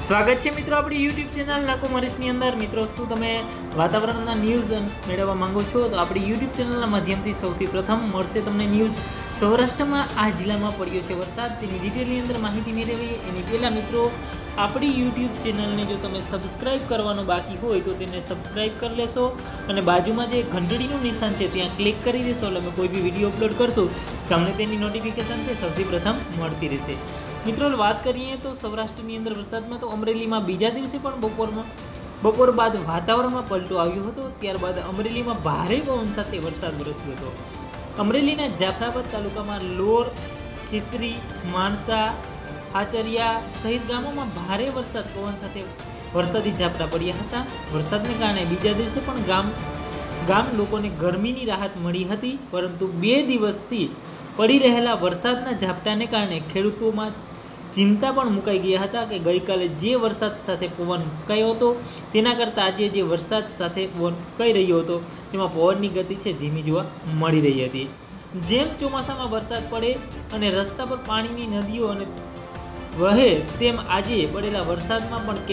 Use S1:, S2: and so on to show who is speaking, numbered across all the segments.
S1: સ્વાગત છે મિત્રો આપણી યુટ્યુબ ચેનલ નાકોમરીશની અંદર। મિત્રો શું તમે વાતાવરણના ન્યૂઝ મેળવવા માંગો છો તો આપણી યુટ્યુબ ચેનલના માધ્યમથી સૌથી પ્રથમ મળશે તમને ન્યૂઝ। સૌરાષ્ટ્રમાં આ જિલ્લામાં પડ્યો છે વરસાદ, તેની ડિટેલની અંદર માહિતી મેળવી એની પહેલાં મિત્રો આપણી યુટ્યુબ ચેનલને જો તમે સબસ્ક્રાઈબ કરવાનું બાકી હોય તો તેને સબસ્ક્રાઈબ કરી લેશો અને બાજુમાં જે ઘંટડીનું નિશાન છે ત્યાં ક્લિક કરી દેશો એટલે અમે કોઈ બી વિડીયો અપલોડ કરશું તમને તેની નોટિફિકેશન છે સૌથી પ્રથમ મળતી રહેશે। મિત્રો વાત કરીએ તો સૌરાષ્ટ્રની અંદર વરસાદમાં તો અમરેલીમાં બીજા દિવસે પણ બપોર બાદ વાતાવરણમાં પલટો આવ્યો હતો। ત્યારબાદ અમરેલીમાં ભારે પવન સાથે વરસાદ વરસ્યો હતો। અમરેલીના જાફરાબાદ તાલુકામાં લોર, ખીસરી, માણસા, આચરિયા સહિત ગામોમાં ભારે વરસાદ પવન સાથે વરસાદી ઝાપટા પડ્યા હતા। વરસાદને કારણે બીજા દિવસે પણ ગામ લોકોને ગરમીની રાહત મળી હતી, પરંતુ 2 દિવસથી પડી રહેલા વરસાદના ઝાપટાને કારણે ખેડૂતોમાં ચિંતા પણ મુકાઈ ગયા હતા કે ગઈકાલે જે વરસાદ સાથે પવન ફૂંકાયો હતો તેના કરતાં આજે જે વરસાદ સાથે પવન ફૂંકાઈ રહ્યો હતો તેમાં પવનની ગતિ છે ધીમી જોવા મળી રહી હતી। જેમ ચોમાસામાં વરસાદ પડે અને રસ્તા પર પાણીની નદીઓ અને વહે તેમ આજે પડેલા વરસાદમાં પણ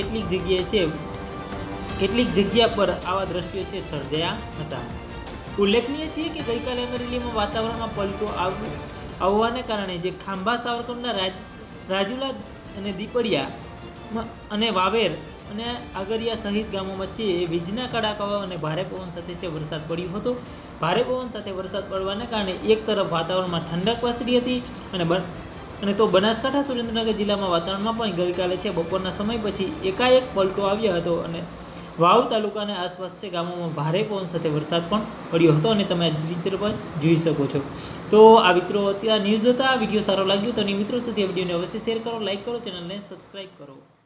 S1: કેટલીક જગ્યા પર આવા દ્રશ્યો છે સર્જાયા હતા। ઉલ્લેખનીય છે કે ગઈકાલે અમરેલીમાં વાતાવરણમાં પલટો આવવાને કારણે જે ખાંભા, સાવરકુંડલા, રાજુલા અને દીપડિયા અને વાવેર અને આગરિયા સહિત ગામોમાં છે એ વીજના કડાકાઓ અને ભારે પવન સાથે છે વરસાદ પડ્યો હતો। ભારે પવન સાથે વરસાદ પડવાને કારણે એક તરફ વાતાવરણમાં ઠંડક પ્રસરી હતી અને તો બનાસકાંઠા, સુરેન્દ્રનગર જિલ્લામાં વાતાવરણમાં પણ ગઈકાલે છે બપોરના સમય પછી એકાએક પલટો આવ્યો હતો અને વાવ તાલુકાને આસપાસ છે ગામોમાં ભારે પવન સાથે વરસાદ પણ પડ્યો હતો અને તમે આ ચિત્ર પર જોઈ શકો છો। તો આ મિત્રો અત્યારે ન્યૂઝ હતા। વિડીયો સારો લાગ્યો તો મિત્રો સુધી આ વિડીયોને અવશ્ય શેર કરો, લાઇક કરો, ચેનલને સબસ્ક્રાઈબ કરો।